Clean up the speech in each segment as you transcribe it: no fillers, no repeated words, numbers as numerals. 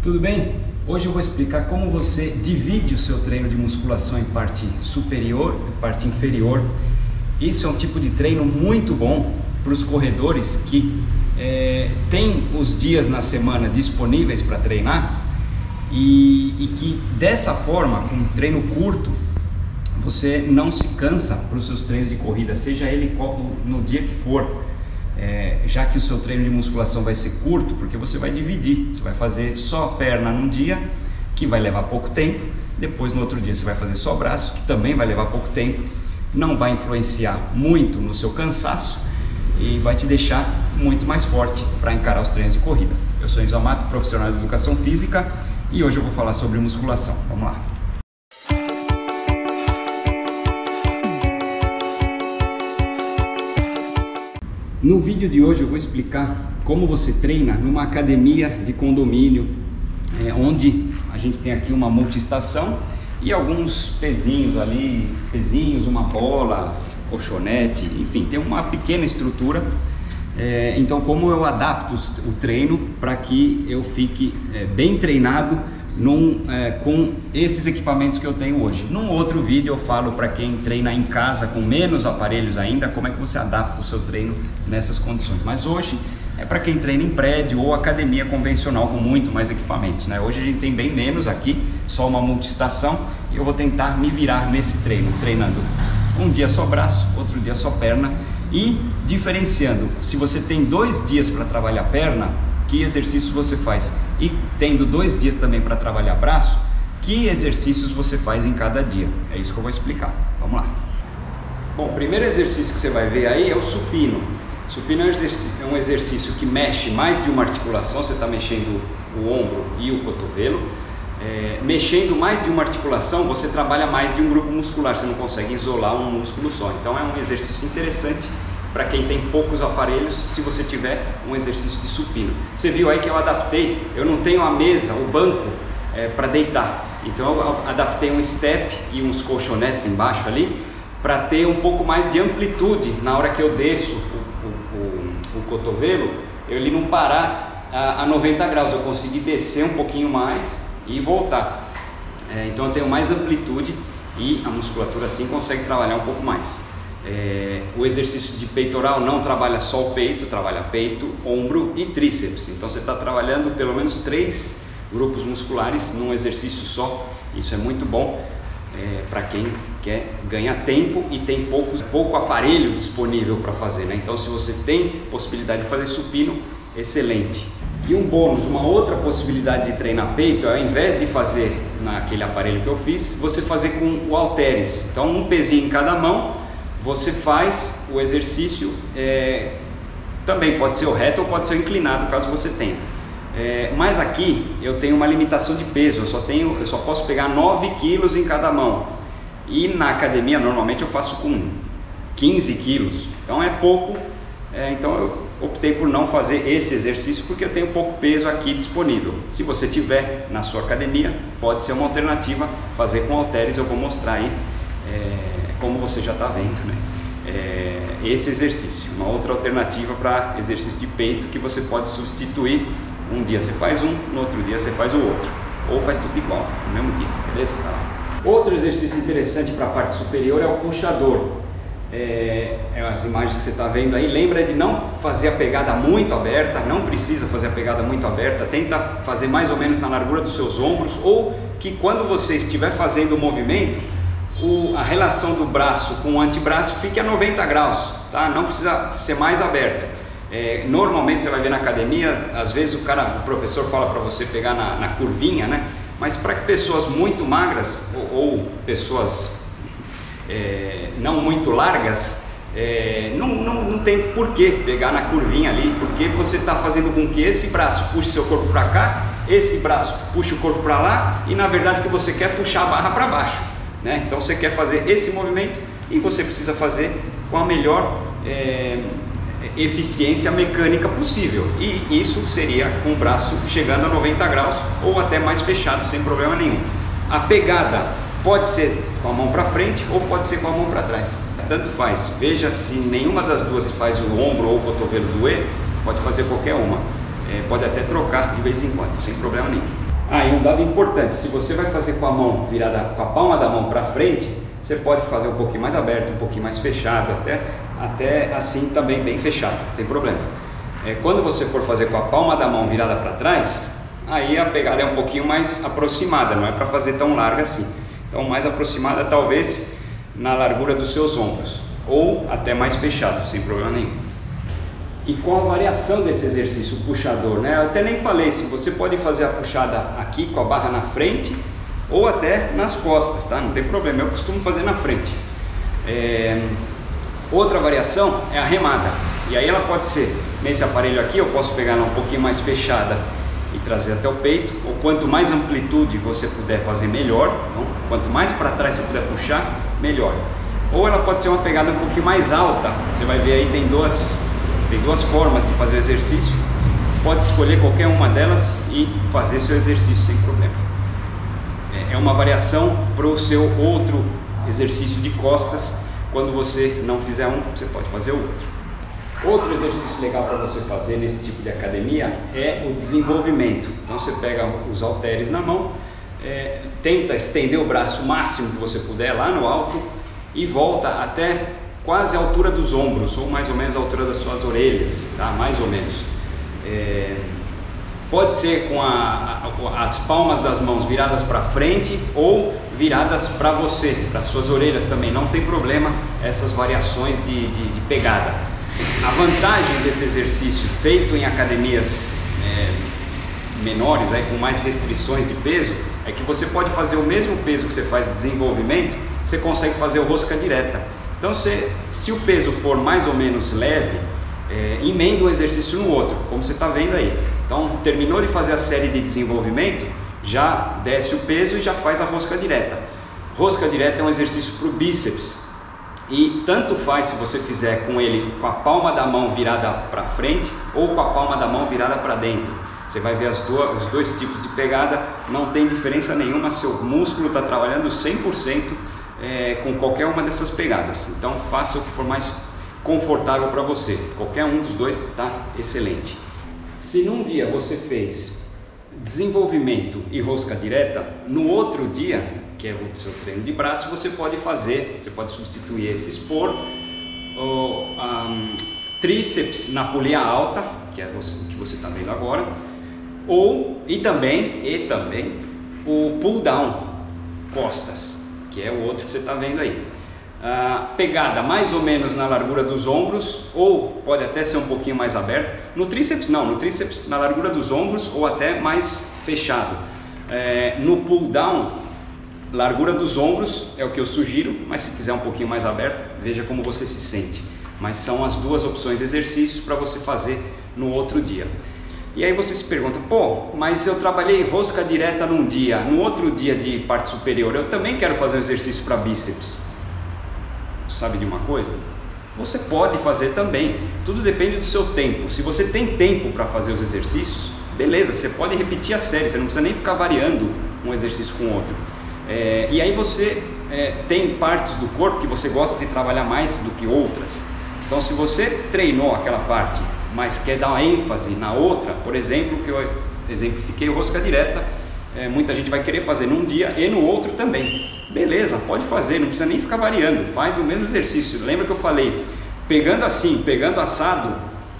Tudo bem? Hoje eu vou explicar como você divide o seu treino de musculação em parte superior e parte inferior. Esse é um tipo de treino muito bom para os corredores que têm os dias na semana disponíveis para treinar e que dessa forma, com um treino curto, você não se cansa para os seus treinos de corrida, seja ele no dia que for. Já que o seu treino de musculação vai ser curto, porque você vai dividir, você vai fazer só perna num dia, que vai levar pouco tempo, depois no outro dia você vai fazer só braço, que também vai levar pouco tempo, não vai influenciar muito no seu cansaço e vai te deixar muito mais forte para encarar os treinos de corrida. Eu sou Enzo Amato, profissional de educação física, e hoje eu vou falar sobre musculação. Vamos lá! No vídeo de hoje eu vou explicar como você treina numa academia de condomínio, onde a gente tem aqui uma multiestação e alguns pezinhos ali, uma bola, colchonete, enfim, tem uma pequena estrutura. Então como eu adapto o treino para que eu fique bem treinado com esses equipamentos que eu tenho hoje. Num outro vídeo eu falo para quem treina em casa com menos aparelhos ainda, como é que você adapta o seu treino nessas condições. Mas hoje é para quem treina em prédio ou academia convencional com muito mais equipamentos, né? Hoje a gente tem bem menos aqui, só uma multiestação, e eu vou tentar me virar nesse treino, treinando um dia só braço, outro dia só perna, e diferenciando, se você tem 2 dias para trabalhar perna, que exercícios você faz, e tendo 2 dias também para trabalhar braço, que exercícios você faz em cada dia. É isso que eu vou explicar. Vamos lá. Bom, o primeiro exercício que você vai ver aí é o supino. O supino é um exercício que mexe mais de uma articulação. Você está mexendo o ombro e o cotovelo. Mexendo mais de uma articulação, você trabalha mais de um grupo muscular, você não consegue isolar um músculo só. Então é um exercício interessante para quem tem poucos aparelhos, se você tiver um exercício de supino. Você viu aí que eu adaptei, eu não tenho a mesa, o banco para deitar, então eu adaptei um step e uns colchonetes embaixo ali, para ter um pouco mais de amplitude na hora que eu desço o cotovelo, ele não parar a 90 graus, eu consegui descer um pouquinho mais e voltar. Então eu tenho mais amplitude e a musculatura assim consegue trabalhar um pouco mais. O exercício de peitoral não trabalha só o peito, trabalha peito, ombro e tríceps. Então você está trabalhando pelo menos 3 grupos musculares num exercício só. Isso é muito bom para quem quer ganhar tempo e tem pouco aparelho disponível para fazer, né? Então se você tem possibilidade de fazer supino, excelente. E um bônus, uma outra possibilidade de treinar peito é, ao invés de fazer naquele aparelho que eu fiz, você fazer com o halteres. Então um pezinho em cada mão, você faz o exercício, também pode ser o reto ou pode ser o inclinado, caso você tenha. Mas aqui eu tenho uma limitação de peso, eu só posso pegar 9 quilos em cada mão. E na academia normalmente eu faço com 15 quilos, então é pouco. Então eu optei por não fazer esse exercício porque eu tenho pouco peso aqui disponível. Se você tiver na sua academia, pode ser uma alternativa fazer com halteres. Eu vou mostrar aí como você já está vendo, né? Esse exercício, uma outra alternativa para exercício de peito que você pode substituir. Um dia você faz um, no outro dia você faz o outro, ou faz tudo igual no mesmo dia, beleza? Tá lá. Outro exercício interessante para a parte superior é o puxador. As imagens que você está vendo aí, lembra de não fazer a pegada muito aberta, não precisa fazer a pegada muito aberta, tenta fazer mais ou menos na largura dos seus ombros, ou que quando você estiver fazendo o movimento, a relação do braço com o antebraço fique a 90 graus, tá? Não precisa ser mais aberto. Normalmente você vai ver na academia, às vezes o professor fala para você pegar na curvinha, né? Mas para pessoas muito magras ou pessoas não muito largas, não tem por que pegar na curvinha ali, porque você está fazendo com que esse braço puxe seu corpo para cá, esse braço puxe o corpo para lá, e na verdade o que você quer é puxar a barra para baixo, né? Então você quer fazer esse movimento e você precisa fazer com a melhor eficiência mecânica possível, e isso seria com o braço chegando a 90 graus ou até mais fechado, sem problema nenhum. A pegada pode ser com a mão para frente ou pode ser com a mão para trás, tanto faz. Veja se nenhuma das duas faz o ombro ou o cotovelo doer, pode fazer qualquer uma. Pode até trocar de vez em quando, sem problema nenhum. E um dado importante, se você vai fazer com a mão virada, com a palma da mão para frente, você pode fazer um pouquinho mais aberto, um pouquinho mais fechado, até assim também bem fechado, não tem problema. Quando você for fazer com a palma da mão virada para trás, aí a pegada é um pouquinho mais aproximada, não é para fazer tão larga assim. Então mais aproximada talvez na largura dos seus ombros, ou até mais fechado, sem problema nenhum. E qual a variação desse exercício, o puxador, né? Eu até nem falei, se você pode fazer a puxada aqui com a barra na frente ou até nas costas, tá? Não tem problema, eu costumo fazer na frente. Outra variação é a remada, e aí ela pode ser nesse aparelho aqui, eu posso pegar ela um pouquinho mais fechada e trazer até o peito, ou quanto mais amplitude você puder fazer, melhor. Então, quanto mais para trás você puder puxar, melhor. Ou ela pode ser uma pegada um pouquinho mais alta, você vai ver aí tem duas formas de fazer o exercício, pode escolher qualquer uma delas e fazer seu exercício sem problema. É uma variação para o seu outro exercício de costas. Quando você não fizer um, você pode fazer o outro. Outro exercício legal para você fazer nesse tipo de academia é o desenvolvimento. Então você pega os halteres na mão, tenta estender o braço o máximo que você puder lá no alto e volta até quase a altura dos ombros, ou mais ou menos a altura das suas orelhas, tá? Mais ou menos. Pode ser com as palmas das mãos viradas para frente ou viradas para você, para suas orelhas também, não tem problema essas variações de pegada. A vantagem desse exercício feito em academias menores, com mais restrições de peso, é que você pode fazer o mesmo peso que você faz de desenvolvimento, você consegue fazer o rosca direta. Então se o peso for mais ou menos leve, emenda um exercício no outro, como você está vendo aí. Então terminou de fazer a série de desenvolvimento, já desce o peso e já faz a rosca direta. Rosca direta é um exercício para o bíceps, e tanto faz se você fizer com ele com a palma da mão virada para frente ou com a palma da mão virada para dentro. Você vai ver os dois tipos de pegada, não tem diferença nenhuma, seu músculo está trabalhando 100% com qualquer uma dessas pegadas. Então faça o que for mais confortável para você, qualquer um dos dois está excelente. Se num dia você fez desenvolvimento e rosca direta, no outro dia, que é o seu treino de braço, você pode substituir esses por tríceps na polia alta, que é o que você está vendo agora, e também o pull down costas, que é o outro que você está vendo aí. Pegada mais ou menos na largura dos ombros, ou pode até ser um pouquinho mais aberto. No tríceps não, no tríceps na largura dos ombros ou até mais fechado. No pull down, largura dos ombros é o que eu sugiro, mas se quiser um pouquinho mais aberto, veja como você se sente. Mas são as duas opções de exercícios para você fazer no outro dia. E aí você se pergunta, mas eu trabalhei rosca direta num dia, no outro dia de parte superior, eu também quero fazer um exercício para bíceps. Sabe de uma coisa? Você pode fazer também, tudo depende do seu tempo. Se você tem tempo para fazer os exercícios, beleza, você pode repetir a série, você não precisa nem ficar variando um exercício com o outro. E aí você tem partes do corpo que você gosta de trabalhar mais do que outras. Então se você treinou aquela parte, mas quer dar uma ênfase na outra, por exemplo, que eu exemplifiquei o rosca direta, muita gente vai querer fazer num dia e no outro também. Beleza, pode fazer, não precisa nem ficar variando, faz o mesmo exercício. Lembra que eu falei, pegando assim, pegando assado,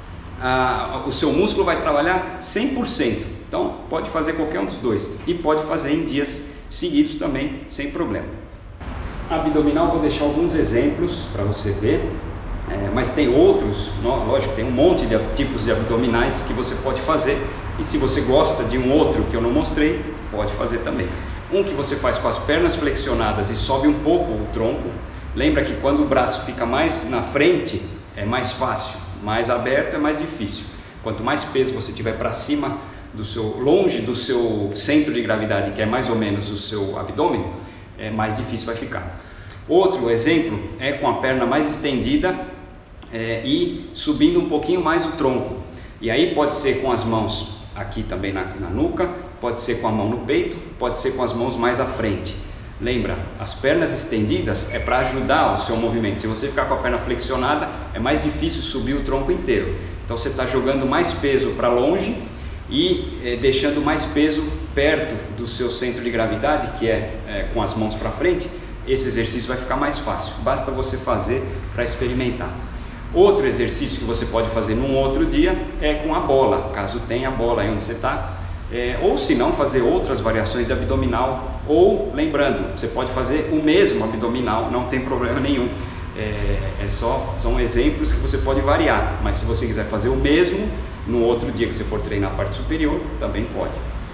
o seu músculo vai trabalhar 100%. Então pode fazer qualquer um dos dois e pode fazer em dias seguidos também, sem problema. Abdominal, vou deixar alguns exemplos para você ver, mas tem outros, lógico, tem um monte de tipos de abdominais que você pode fazer, e se você gosta de um outro que eu não mostrei, pode fazer também. Um que você faz com as pernas flexionadas e sobe um pouco o tronco. Lembra que quando o braço fica mais na frente é mais fácil, mais aberto é mais difícil. Quanto mais peso você tiver para cima, longe do seu centro de gravidade, que é mais ou menos o seu abdômen, mais difícil vai ficar. Outro exemplo é com a perna mais estendida e subindo um pouquinho mais o tronco. E aí pode ser com as mãos aqui também na nuca, pode ser com a mão no peito, pode ser com as mãos mais à frente. Lembra, as pernas estendidas é para ajudar o seu movimento. Se você ficar com a perna flexionada, é mais difícil subir o tronco inteiro. Então você está jogando mais peso para longe e deixando mais peso perto do seu centro de gravidade, que é com as mãos para frente, esse exercício vai ficar mais fácil, basta você fazer para experimentar. Outro exercício que você pode fazer num outro dia é com a bola, caso tenha a bola aí onde você está, ou se não, fazer outras variações de abdominal, ou lembrando, você pode fazer o mesmo abdominal, não tem problema nenhum, são exemplos que você pode variar, mas se você quiser fazer o mesmo no outro dia que você for treinar a parte superior, também pode.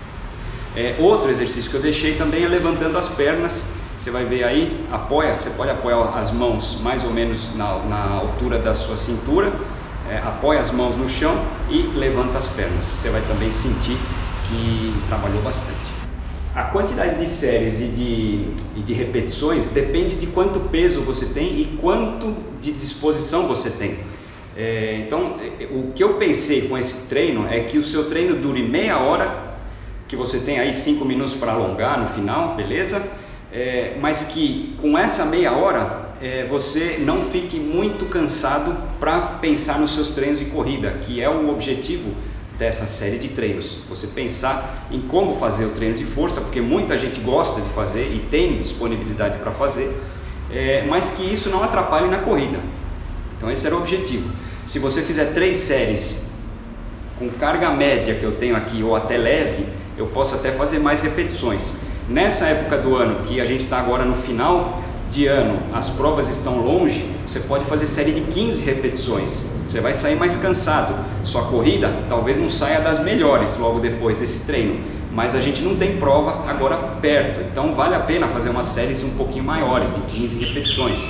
Outro exercício que eu deixei também é levantando as pernas. Você vai ver aí, você pode apoiar as mãos mais ou menos na altura da sua cintura, apoia as mãos no chão e levanta as pernas. Você vai também sentir que trabalhou bastante. A quantidade de séries e de repetições depende de quanto peso você tem e quanto de disposição você tem. Então, o que eu pensei com esse treino é que o seu treino dure meia hora, que você tem aí 5 minutos para alongar no final, beleza? Mas que com essa meia hora você não fique muito cansado para pensar nos seus treinos de corrida, que é o objetivo dessa série de treinos. Você pensar em como fazer o treino de força, porque muita gente gosta de fazer e tem disponibilidade para fazer, mas que isso não atrapalhe na corrida. Então esse era o objetivo. Se você fizer 3 séries com carga média que eu tenho aqui ou até leve, eu posso até fazer mais repetições. Nessa época do ano, que a gente está agora no final de ano, as provas estão longe, você pode fazer série de 15 repetições. Você vai sair mais cansado. Sua corrida talvez não saia das melhores logo depois desse treino, mas a gente não tem prova agora perto, então vale a pena fazer umas séries um pouquinho maiores, de 15 repetições.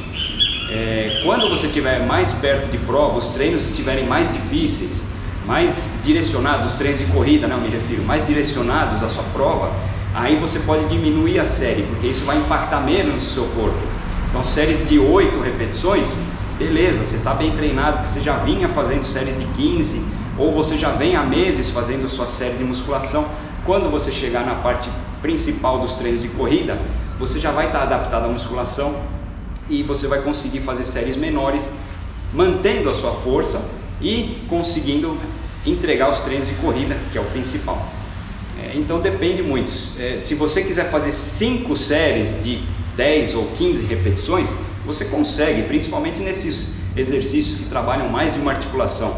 Quando você estiver mais perto de prova, os treinos estiverem mais difíceis, mais direcionados, os treinos de corrida, né, eu me refiro, mais direcionados à sua prova, aí você pode diminuir a série, porque isso vai impactar menos no seu corpo. Então séries de 8 repetições, beleza, você está bem treinado, porque você já vinha fazendo séries de 15, ou você já vem há meses fazendo a sua série de musculação. Quando você chegar na parte principal dos treinos de corrida, você já vai estar adaptado à musculação e você vai conseguir fazer séries menores, mantendo a sua força e conseguindo entregar os treinos de corrida, que é o principal. Então depende muito. Se você quiser fazer 5 séries de 10 ou 15 repetições, você consegue, principalmente nesses exercícios que trabalham mais de uma articulação.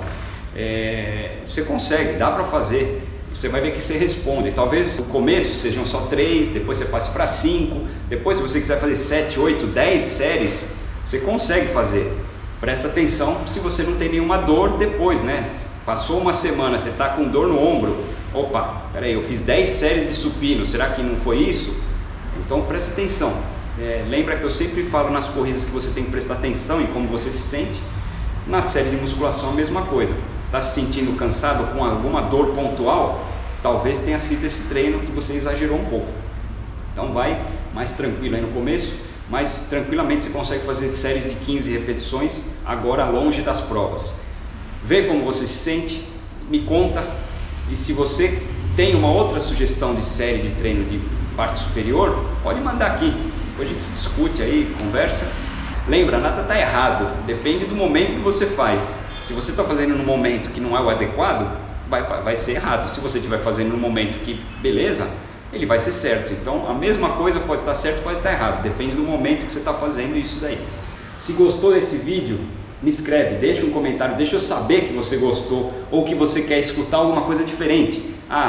Você consegue, dá para fazer. Você vai ver que você responde. Talvez no começo sejam só 3, depois você passe para 5, depois se você quiser fazer 7, 8, 10 séries, você consegue fazer. Presta atenção se você não tem nenhuma dor depois, né? Passou uma semana, você está com dor no ombro, opa, peraí, eu fiz 10 séries de supino, será que não foi isso? Então presta atenção. Lembra que eu sempre falo nas corridas que você tem que prestar atenção em como você se sente. Na série de musculação a mesma coisa. Está se sentindo cansado com alguma dor pontual? Talvez tenha sido esse treino que você exagerou um pouco. Então vai mais tranquilo aí no começo, mas tranquilamente você consegue fazer séries de 15 repetições agora longe das provas. Vê como você se sente, me conta, e se você tem uma outra sugestão de série de treino de parte superior, pode mandar aqui, depois a gente discute aí, conversa. Lembra, nada está errado, depende do momento que você faz. Se você está fazendo no momento que não é o adequado, vai ser errado. Se você estiver fazendo no momento que, beleza, ele vai ser certo. Então a mesma coisa pode estar certo, pode estar errado, depende do momento que você está fazendo isso daí. Se gostou desse vídeo, me escreve, deixa um comentário, deixa eu saber que você gostou ou que você quer escutar alguma coisa diferente.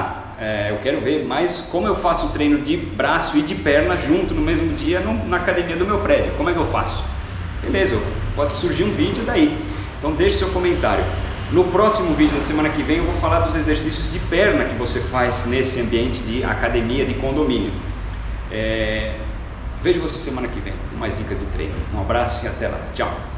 Eu quero ver mais como eu faço o treino de braço e de perna junto no mesmo dia na academia do meu prédio. Como é que eu faço? Beleza, pode surgir um vídeo daí. Então deixe seu comentário. No próximo vídeo da semana que vem eu vou falar dos exercícios de perna que você faz nesse ambiente de academia de condomínio. Vejo você semana que vem com mais dicas de treino. Um abraço e até lá. Tchau!